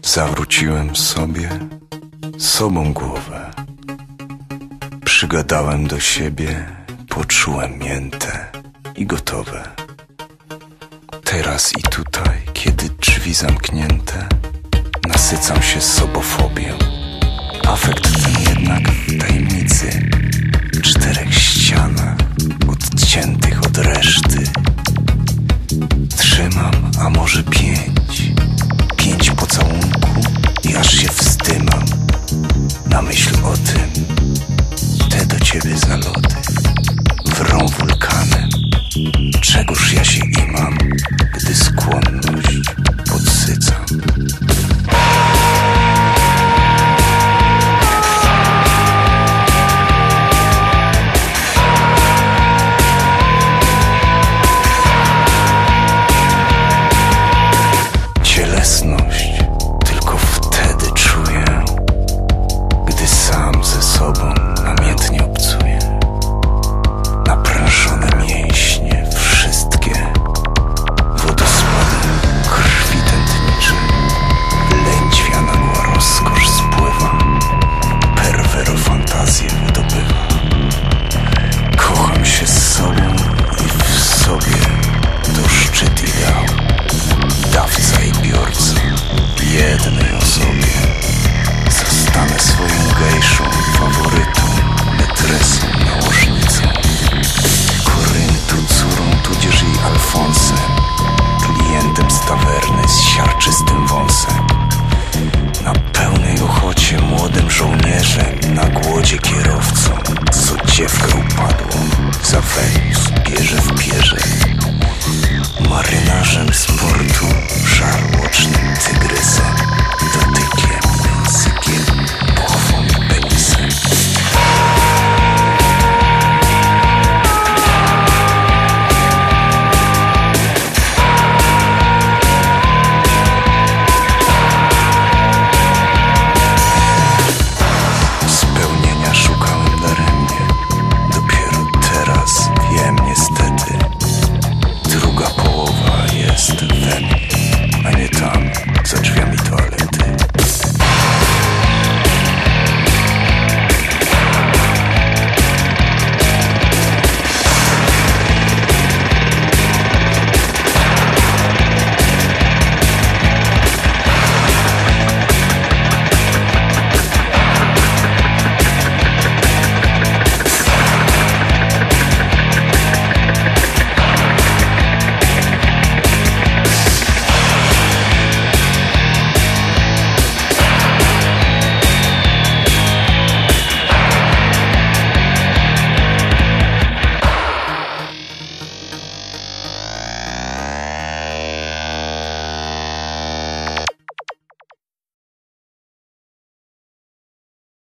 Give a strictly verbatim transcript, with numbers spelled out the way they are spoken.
Zawróciłem sobie sobą głowę. Przygadałem do siebie, poczułem mięte i gotowe. Teraz i tutaj, kiedy drzwi zamknięte, nasycam się sobofobią. Afekt ten jednak w tajemnicy, w czterech ścianach odciętych od reszty. Trzymam, a może pięć, pięć pocałunku i aż się wzdymam na myśl o tym. Te do ciebie zaloty wrą wulkanem. Czegóż ja się imam, gdy skłonność podsycam. Cielesność tylko wtedy czuję, gdy sam ze sobą namiętnie obcuję. Naprężone mięśnie wszystkie wodospadem krwi tętniczy. Lędźwia nagła rozkosz spływa, perwero fantazję wydobywa. Kocham się z sobą i w sobie to szczyt ideału. Dawca i biorca jednej osobie. Zostanę swoją gejszą, faworytą, metresą, nałożnicą, Koryntu, córą, tudzież jej Alfonsem, klientem z tawerny z siarczystym wąsem. Na pełnej ochocie młodym żołnierzem, na głodzie kierowcą, co dziewkę upadłą za Wenus bierze w pierze. Marynarzem z portu, żarłocznym tygrysem.